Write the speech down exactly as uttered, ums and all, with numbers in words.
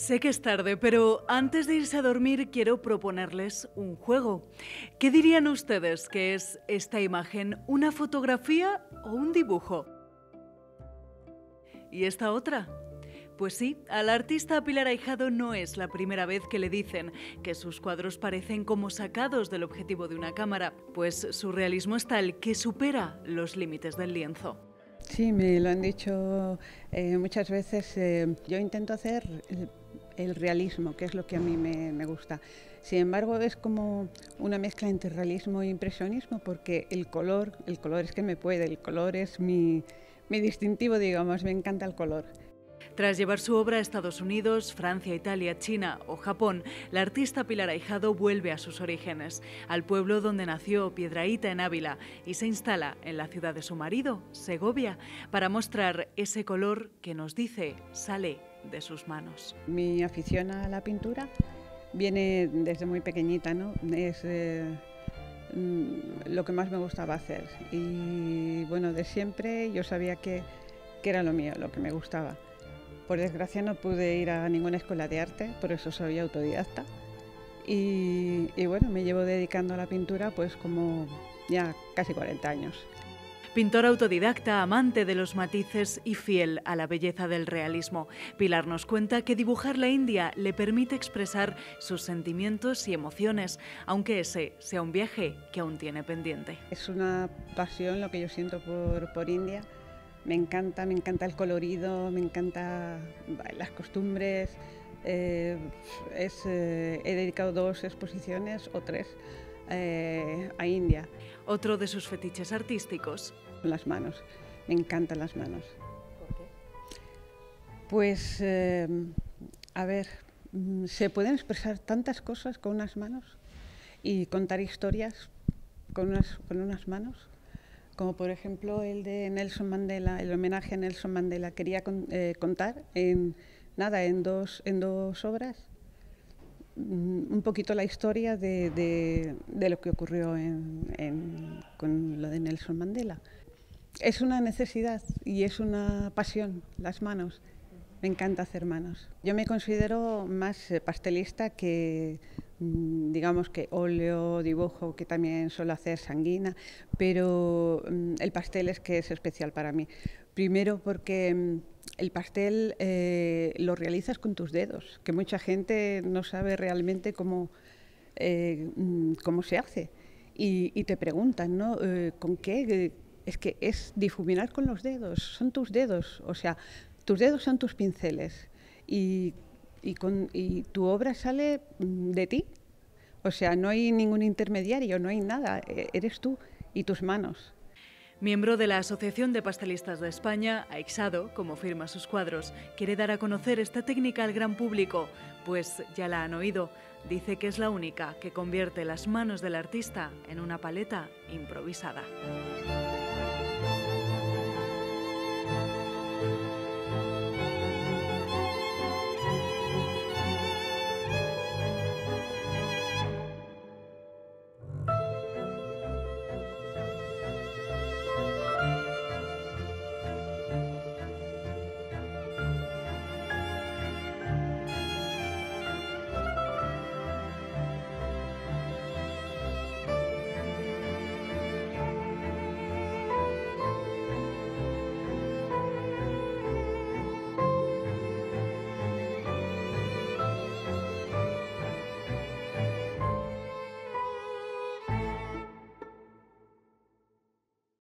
Sé que es tarde, pero antes de irse a dormir quiero proponerles un juego. ¿Qué dirían ustedes que es esta imagen, una fotografía o un dibujo? ¿Y esta otra? Pues sí, al artista Pilar Ahijado no es la primera vez que le dicen que sus cuadros parecen como sacados del objetivo de una cámara, pues su realismo es tal que supera los límites del lienzo. Sí, me lo han dicho eh, muchas veces. Eh, yo intento hacer el, el realismo, que es lo que a mí me, me gusta. Sin embargo, es como una mezcla entre realismo e impresionismo, porque el color, el color es que me puede, el color es mi, mi distintivo, digamos, me encanta el color. Tras llevar su obra a Estados Unidos, Francia, Italia, China o Japón, la artista Pilar Ahijado vuelve a sus orígenes, al pueblo donde nació, Piedrahíta en Ávila, y se instala en la ciudad de su marido, Segovia, para mostrar ese color que nos dice sale de sus manos. Mi afición a la pintura viene desde muy pequeñita, ¿no? Es eh, lo que más me gustaba hacer y bueno, de siempre yo sabía que, que era lo mío, lo que me gustaba. Por desgracia no pude ir a ninguna escuela de arte, por eso soy autodidacta. Y, y bueno, me llevo dedicando a la pintura pues como ya casi cuarenta años. Pintor autodidacta, amante de los matices y fiel a la belleza del realismo, Pilar nos cuenta que dibujar la India le permite expresar sus sentimientos y emociones, aunque ese sea un viaje que aún tiene pendiente. Es una pasión lo que yo siento por, por India. Me encanta, me encanta el colorido, me encanta las costumbres. Eh, es, eh, he dedicado dos exposiciones o tres eh, a India. Otro de sus fetiches artísticos. Las manos, me encantan las manos. ¿Por qué? Pues, eh, a ver, se pueden expresar tantas cosas con unas manos y contar historias con unas, con unas manos. Como por ejemplo el de Nelson Mandela, el homenaje a Nelson Mandela. Quería con, eh, contar en, nada, en, dos, en dos obras un poquito la historia de, de, de lo que ocurrió en, en, con lo de Nelson Mandela. Es una necesidad y es una pasión, las manos. Me encanta hacer manos. Yo me considero más pastelista que, digamos, que óleo, dibujo, que también suelo hacer sanguina, pero el pastel es que es especial para mí. Primero porque el pastel eh, lo realizas con tus dedos, que mucha gente no sabe realmente cómo, eh, cómo se hace. Y, y te preguntan, ¿no? Eh, ¿Con qué? Es que es difuminar con los dedos, son tus dedos, o sea, tus dedos son tus pinceles y, y, con, y tu obra sale de ti. O sea, no hay ningún intermediario, no hay nada, eres tú y tus manos. Miembro de la Asociación de Pastelistas de España, Ahijado, como firma sus cuadros, quiere dar a conocer esta técnica al gran público, pues ya la han oído. Dice que es la única que convierte las manos del artista en una paleta improvisada.